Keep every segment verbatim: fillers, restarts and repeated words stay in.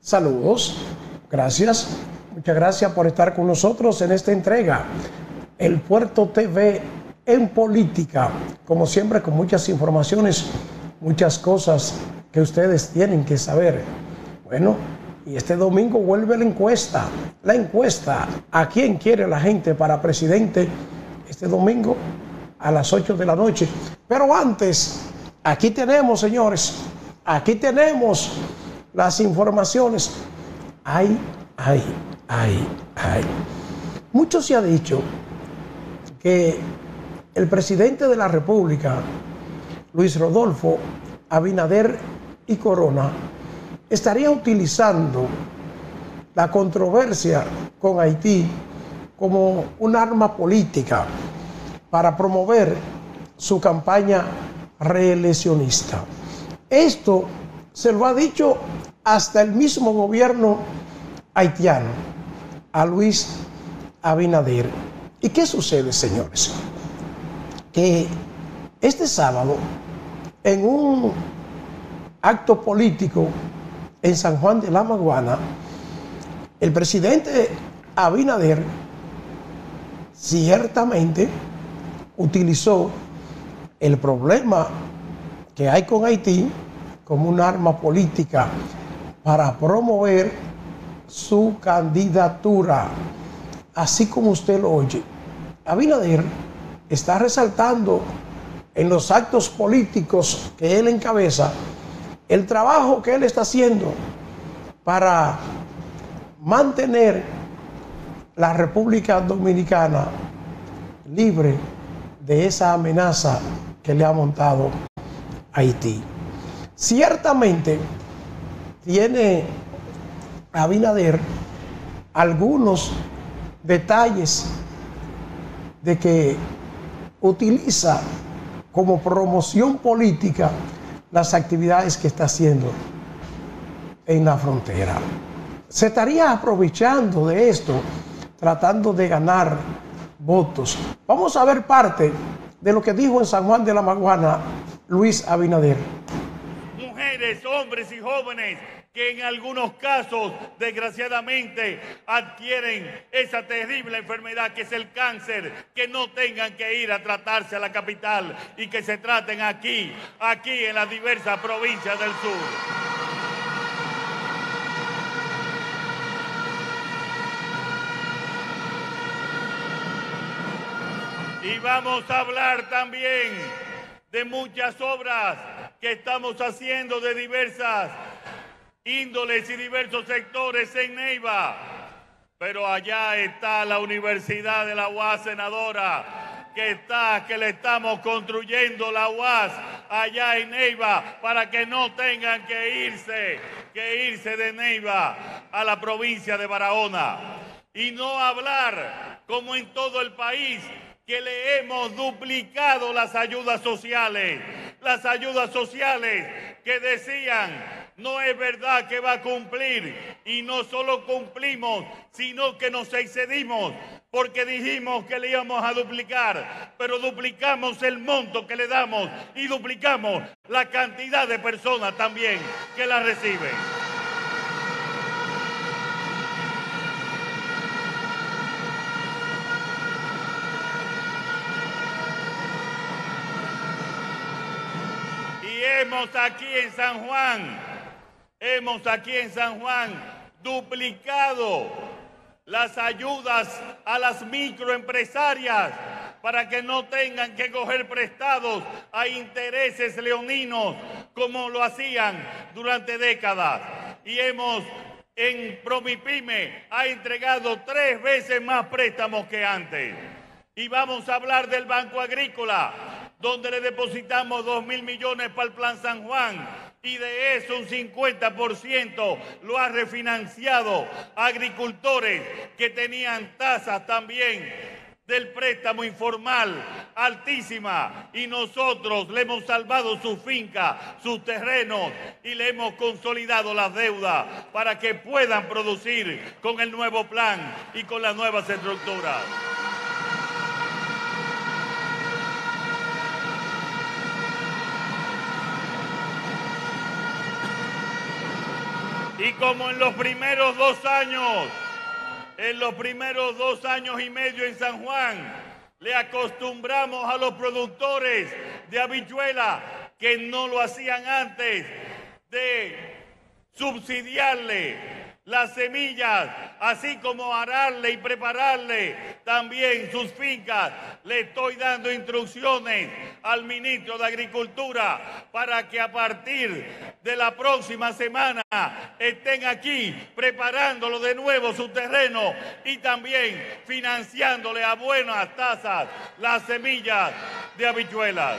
Saludos, gracias, muchas gracias por estar con nosotros en esta entrega. El Puerto T V en política, como siempre con muchas informaciones, muchas cosas que ustedes tienen que saber. Bueno, y este domingo vuelve la encuesta, la encuesta, ¿a quién quiere la gente para presidente? Este domingo a las ocho de la noche. Pero antes, aquí tenemos, señores, aquí tenemos las informaciones. Ay, ay, ay, ay. Mucho se ha dicho que el presidente de la República, Luis Rodolfo Abinader y Corona, estaría utilizando la controversia con Haití como un arma política para promover su campaña reeleccionista. Esto se lo ha dicho hasta el mismo gobierno haitiano a Luis Abinader. ¿Y qué sucede, señores? Que este sábado, en un acto político en San Juan de la Maguana, el presidente Abinader ciertamente utilizó el problema que hay con Haití como un arma política para promover su candidatura. Así como usted lo oye, Abinader está resaltando en los actos políticos que él encabeza el trabajo que él está haciendo para mantener la República Dominicana libre de esa amenaza que le ha montado Haití. Ciertamente tiene Abinader algunos detalles de que utiliza como promoción política las actividades que está haciendo en la frontera. Se estaría aprovechando de esto, tratando de ganar votos. Vamos a ver parte de lo que dijo en San Juan de la Maguana Luis Abinader. Mujeres, hombres y jóvenes que en algunos casos, desgraciadamente, adquieren esa terrible enfermedad que es el cáncer, que no tengan que ir a tratarse a la capital y que se traten aquí, aquí en las diversas provincias del sur. Y vamos a hablar también de muchas obras que estamos haciendo de diversas índoles y diversos sectores en Neiva. Pero allá está la Universidad de la U A S, senadora, que está, que le estamos construyendo la U A S allá en Neiva para que no tengan que irse, que irse de Neiva a la provincia de Barahona. Y no hablar, como en todo el país, que le hemos duplicado las ayudas sociales, las ayudas sociales que decían, no es verdad que va a cumplir, y no solo cumplimos, sino que nos excedimos, porque dijimos que le íbamos a duplicar, pero duplicamos el monto que le damos y duplicamos la cantidad de personas también que la reciben. Hemos aquí en San Juan, hemos aquí en San Juan duplicado las ayudas a las microempresarias para que no tengan que coger prestados a intereses leoninos como lo hacían durante décadas. Y hemos, en Promipyme, ha entregado tres veces más préstamos que antes. Y vamos a hablar del Banco Agrícola, donde le depositamos dos mil millones para el Plan San Juan, y de eso un cincuenta por ciento lo ha refinanciado a agricultores que tenían tasas también del préstamo informal altísima, y nosotros le hemos salvado su finca, sus terrenos, y le hemos consolidado las deudas para que puedan producir con el nuevo plan y con las nuevas estructuras. Y como en los primeros dos años, en los primeros dos años y medio en San Juan, le acostumbramos a los productores de habichuela que no lo hacían antes de subsidiarle las semillas, así como ararle y prepararle también sus fincas. Le estoy dando instrucciones al ministro de Agricultura para que a partir de la próxima semana estén aquí preparándolo de nuevo su terreno y también financiándole a buenas tasas las semillas de habichuelas.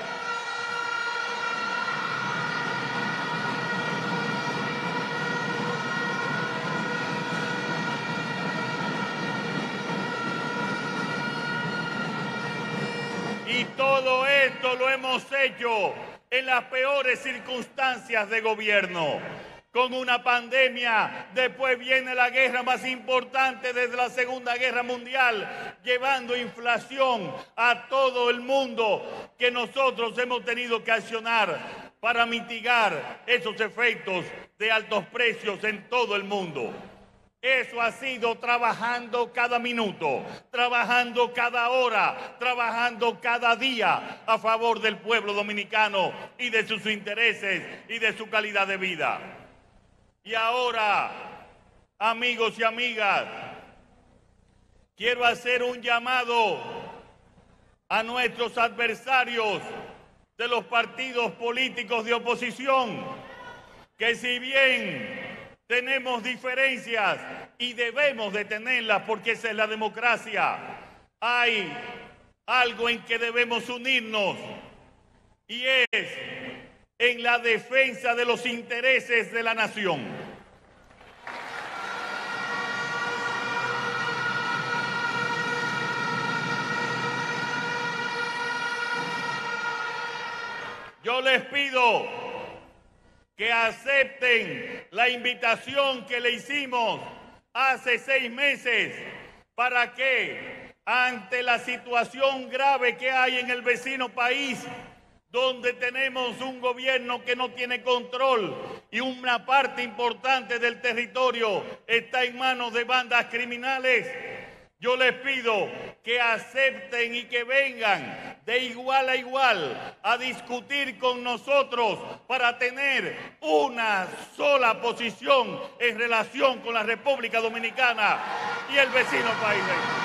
Y todo esto lo hemos hecho en las peores circunstancias de gobierno. Con una pandemia, después viene la guerra más importante desde la Segunda Guerra Mundial, llevando inflación a todo el mundo, que nosotros hemos tenido que accionar para mitigar esos efectos de altos precios en todo el mundo. Eso ha sido trabajando cada minuto, trabajando cada hora, trabajando cada día a favor del pueblo dominicano y de sus intereses y de su calidad de vida. Y ahora, amigos y amigas, quiero hacer un llamado a nuestros adversarios de los partidos políticos de oposición, que si bien tenemos diferencias y debemos de tenerlas porque esa es la democracia, hay algo en que debemos unirnos y es en la defensa de los intereses de la nación. Yo les pido que acepten la invitación que le hicimos hace seis meses para que, ante la situación grave que hay en el vecino país, donde tenemos un gobierno que no tiene control y una parte importante del territorio está en manos de bandas criminales, yo les pido que acepten y que vengan de igual a igual a discutir con nosotros para tener una sola posición en relación con la República Dominicana y el vecino país.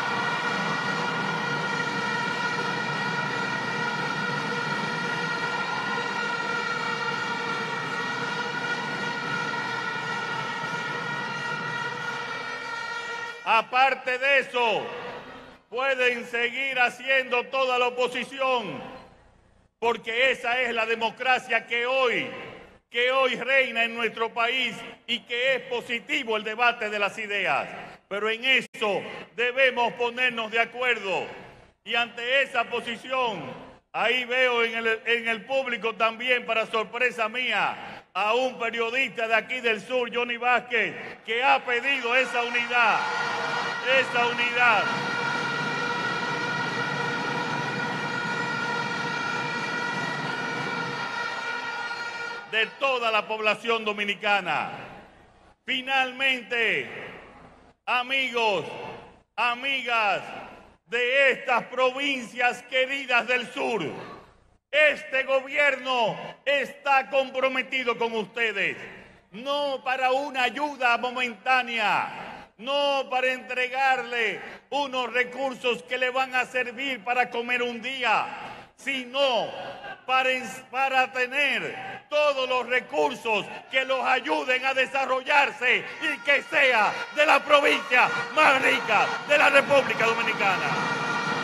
Aparte de eso, pueden seguir haciendo toda la oposición, porque esa es la democracia que hoy, que hoy reina en nuestro país y que es positivo el debate de las ideas. Pero en eso debemos ponernos de acuerdo. Y ante esa posición, ahí veo en el, en el público también, para sorpresa mía, a un periodista de aquí del sur, Johnny Vázquez, que ha pedido esa unidad, esa unidad. De toda la población dominicana. Finalmente, amigos, amigas de estas provincias queridas del sur, este gobierno está comprometido con ustedes, no para una ayuda momentánea, no para entregarle unos recursos que le van a servir para comer un día, sino para, para tener todos los recursos que los ayuden a desarrollarse y que sea de la provincia más rica de la República Dominicana.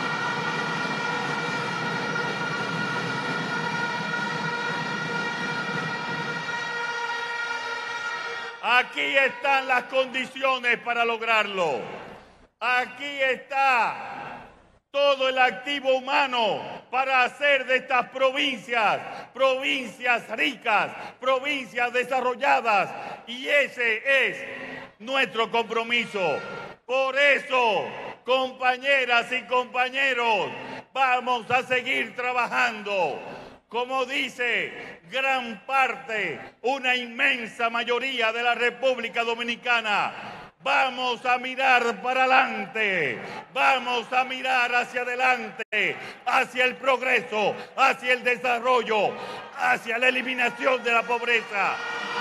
Aquí están las condiciones para lograrlo. Aquí está todo el activo humano para hacer de estas provincias, provincias ricas, provincias desarrolladas. Y ese es nuestro compromiso. Por eso, compañeras y compañeros, vamos a seguir trabajando como dice gran parte, una inmensa mayoría de la República Dominicana, vamos a mirar para adelante, vamos a mirar hacia adelante, hacia el progreso, hacia el desarrollo, hacia la eliminación de la pobreza.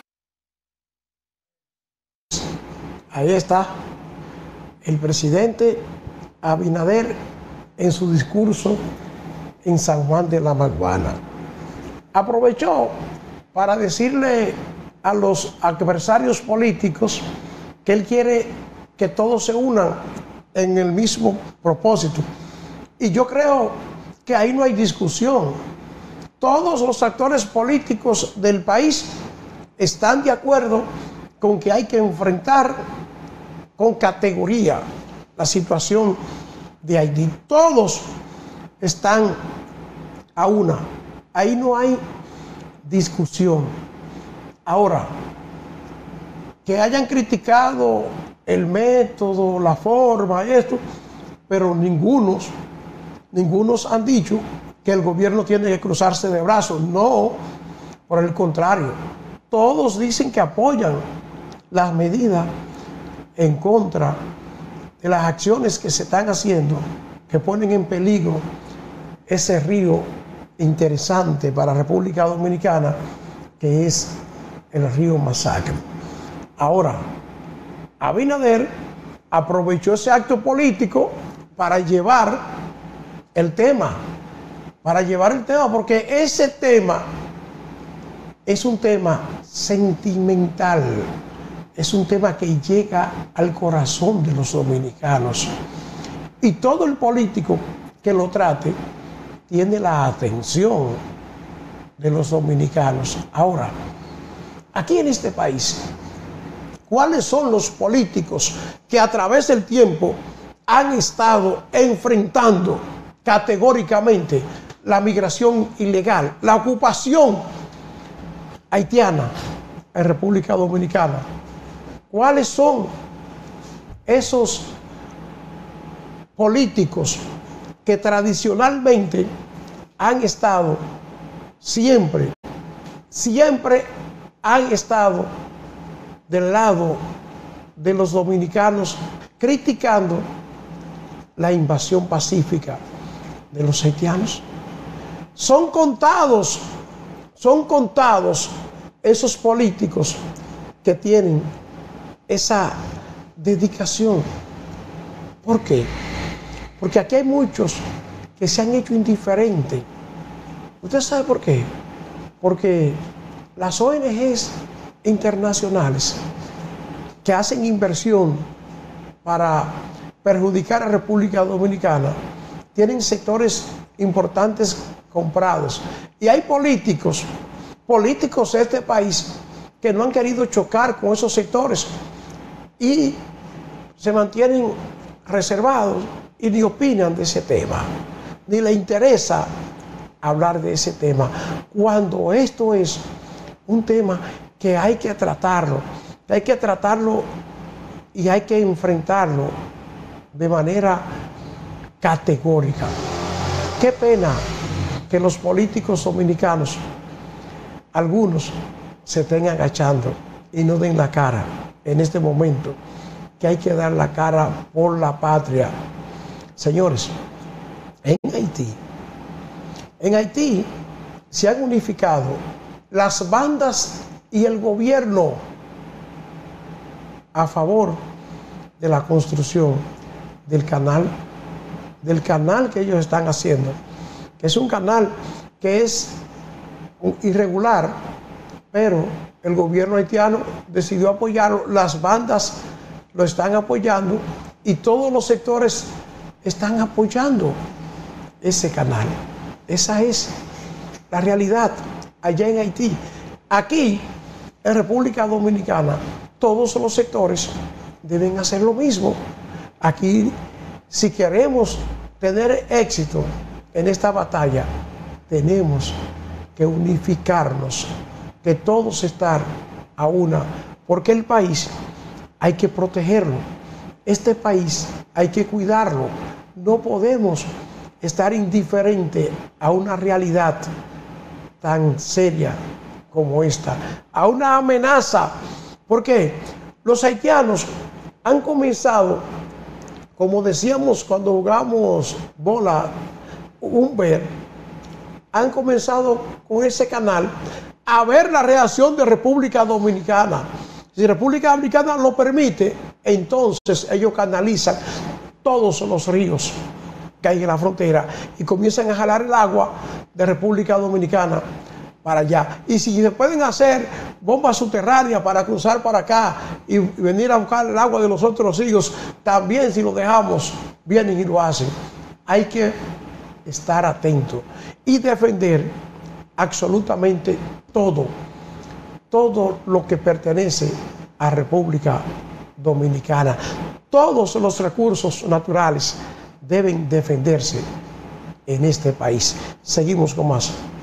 Ahí está el presidente Abinader en su discurso en San Juan de la Maguana. Aprovechó para decirle a los adversarios políticos que él quiere que todos se unan en el mismo propósito. Y yo creo que ahí no hay discusión. Todos los actores políticos del país están de acuerdo con que hay que enfrentar con categoría la situación de Haití. Todos están a una. Ahí no hay discusión. Ahora, que hayan criticado el método, la forma, esto, pero ningunos, ningunos han dicho que el gobierno tiene que cruzarse de brazos. No, por el contrario, todos dicen que apoyan las medidas en contra de las acciones que se están haciendo, que ponen en peligro ese río interesante para la República Dominicana, que es el río Masacre. Ahora, Abinader aprovechó ese acto político para llevar el tema, para llevar el tema, porque ese tema es un tema sentimental, es un tema que llega al corazón de los dominicanos. Y todo el político que lo trate tiene la atención de los dominicanos. Ahora, aquí en este país, ¿cuáles son los políticos que a través del tiempo han estado enfrentando categóricamente la migración ilegal, la ocupación haitiana en República Dominicana? ¿Cuáles son esos políticos que tradicionalmente han estado siempre, siempre han estado del lado de los dominicanos, criticando la invasión pacífica de los haitianos? Son contados, son contados esos políticos que tienen esa dedicación. ¿Por qué? Porque aquí hay muchos que se han hecho indiferentes. ¿Usted sabe por qué? Porque las O N Ges internacionales que hacen inversión para perjudicar a la República Dominicana tienen sectores importantes comprados. Y hay políticos, políticos de este país que no han querido chocar con esos sectores y se mantienen reservados y ni opinan de ese tema, ni les interesa hablar de ese tema, cuando esto es un tema que hay que tratarlo, que hay que tratarlo y hay que enfrentarlo de manera categórica. Qué pena que los políticos dominicanos, algunos, se estén agachando y no den la cara en este momento, que hay que dar la cara por la patria. Señores, en Haití, en Haití se han unificado las bandas y el gobierno a favor de la construcción del canal, del canal que ellos están haciendo, que es un canal que es irregular, pero el gobierno haitiano decidió apoyarlo, las bandas lo están apoyando y todos los sectores están apoyando ese canal. Esa es la realidad allá en Haití. Aquí, en República Dominicana, todos los sectores deben hacer lo mismo. Aquí, si queremos tener éxito en esta batalla, tenemos que unificarnos, que todos estar a una, porque el país hay que protegerlo. Este país hay que cuidarlo. No podemos estar indiferente a una realidad tan seria como esta, a una amenaza. Porque los haitianos han comenzado, como decíamos cuando jugamos bola, un ver, han comenzado con ese canal a ver la reacción de República Dominicana. Si República Dominicana lo permite, entonces ellos canalizan todos los ríos que hay en la frontera y comienzan a jalar el agua de República Dominicana para allá. Y si se pueden hacer bombas subterráneas para cruzar para acá y venir a buscar el agua de los otros ríos, también si lo dejamos, vienen y lo hacen. Hay que estar atento y defender absolutamente todo, todo lo que pertenece a República Dominicana. Todos los recursos naturales deben defenderse en este país. Seguimos con más.